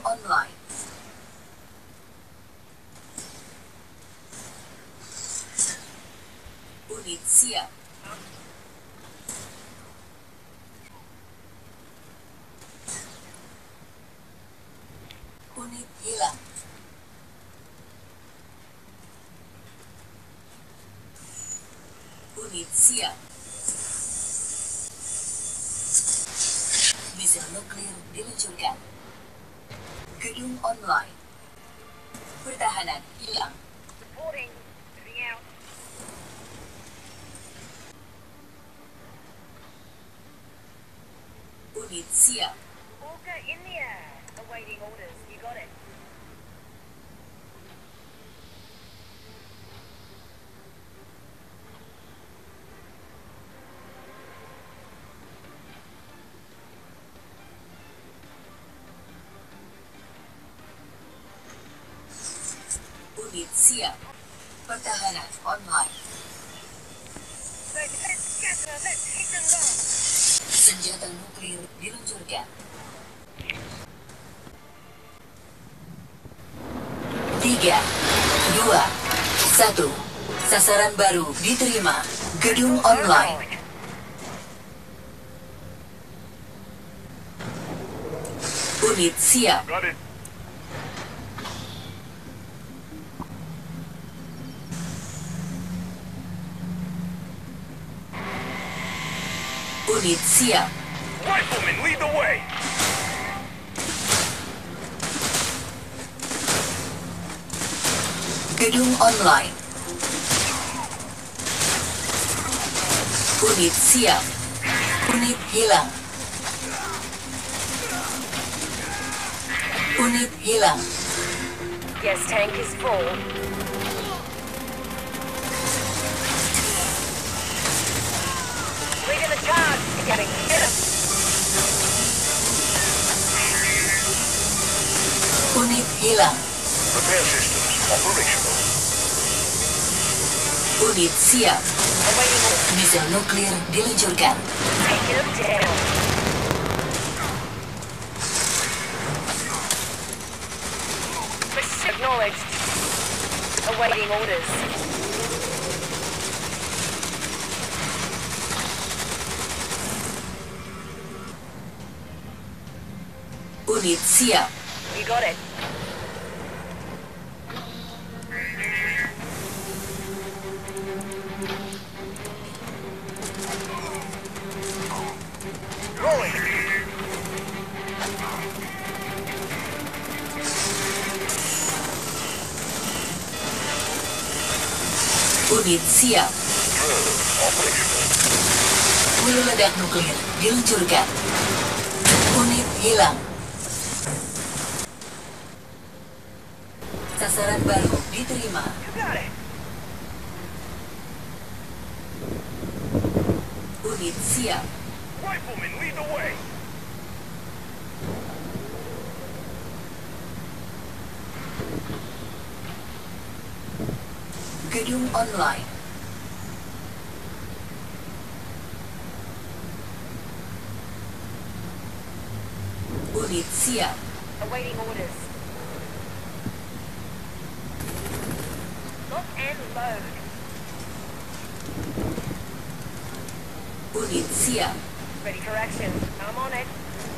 online. Unit siap. Unit hilang. Unit siap. Misil nuklir diluncurkan. Gedung online. Pertahanan hilang. Reporting. Moving out. Unit siap. Orca in the air. Awaiting orders. You got it. Unit siap. Pertahanan online. Let's scatter. Let's hit them down. Senjata nuklir diluncurkan. 3, 2, 1. Sasaran baru diterima. Gedung online. Unit siap. Got it. Unit siap. Riflemen, lead the way. Gedung online. Unit siap. Unit hilang. Unit hilang. Gas tank is full. Leading the charge. Getting hit. Unit hilang. Repair systems operational. Unit siap. Awaiting orders. Misil nuklir diluncurkan. Taking them down. Acknowledged. Awaiting orders. Unit siap. You got it. Rolling. Unit siap. Operational. Hulu ledak nuklir diluncurkan. Unit hilang. Sasaran baru diterima. You got it. Unit siap. Riflemen, lead the way. Gedung online. Unit siap. Awaiting orders. Lock and load. Unit siap. Ready for action. I'm on it.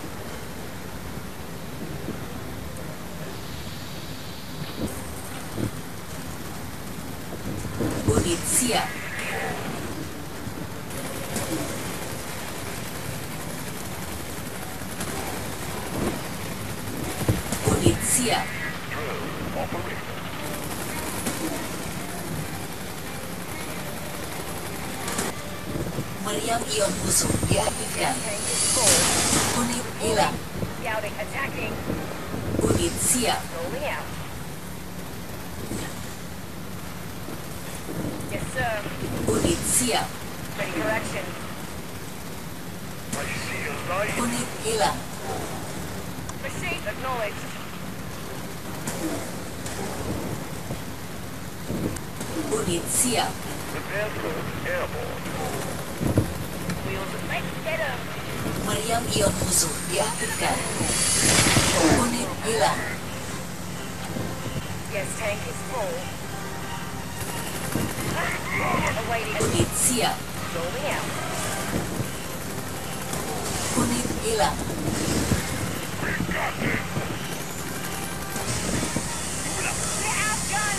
Unit siap. Unit siap. Drill operational. Meriam ion musuh diaktifkan. Tank is full. Unit hilang. Scouting. Attacking. Unit siap. Rolling out. Yes, sir. Unit siap. Ready for action. I see a light. Unit hilang. Machine acknowledged. Unit siap. Repair drone airborne. Wheels of fate. Get 'em. Meriam ion musuh diaktifkan. Unit hilang. Yes, tank is full. Awaiting. Unit siap. Rolling out. Unit hilang. Get out, gun!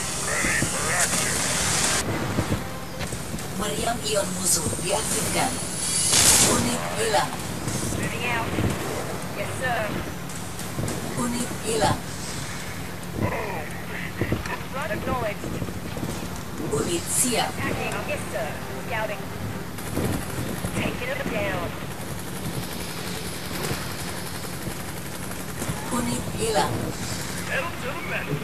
Meriam ion musuh diaktifkan. Unit hilang. Moving out. Yes, sir. Unit hilang. Front acknowledged. Unit siap. Attacking. Yes, sir. Scouting. Taking it down. Unit hilang. Pedal to the metal.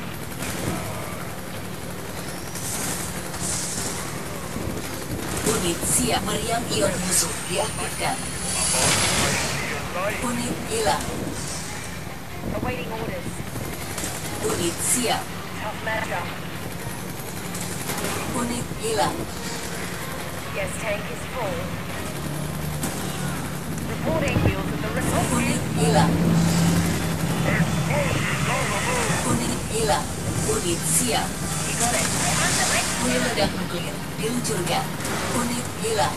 Unit siap. Meriam ion musuh diaktifkan. I see a light. Unit hilang. Awaiting orders. Unit siap. Tough matchup. Unit hilang. Yes, tank is full. Reporting wheels at the rescue. Unit hilang. Unit hilang. Unit siap. You got it. On the way. Peledak nuklir diluncurkan. Unit hilang.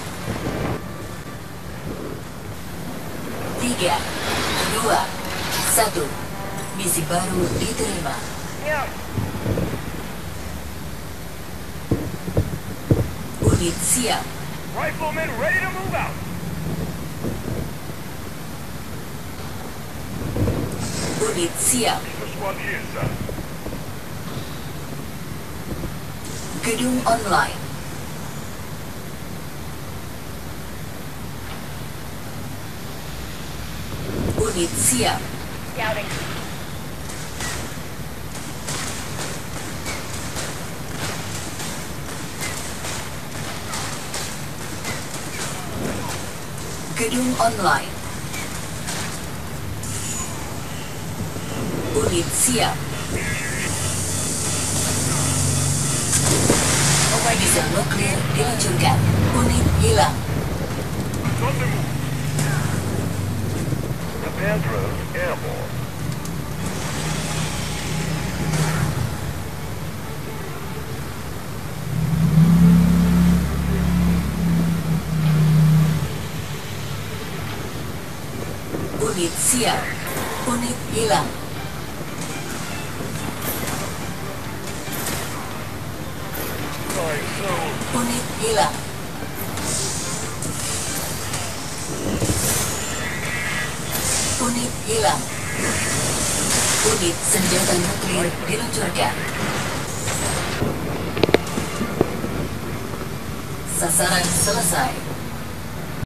3, 2, 1. Misi baru diterima. Yeah. Unit siap. Riflemen ready to move out. Unit siap. This one here, sir. Gedung online. Unit siap. Scouting. Gedung online. Unit siap. Missile nuklir diluncurkan. Unit hilang. On the move. Command drone airborne. Unit siap. Unit hilang. Flying zone. Unit hilang. Unit hilang. Unit senjata nuklir diluncurkan. Sasaran selesai.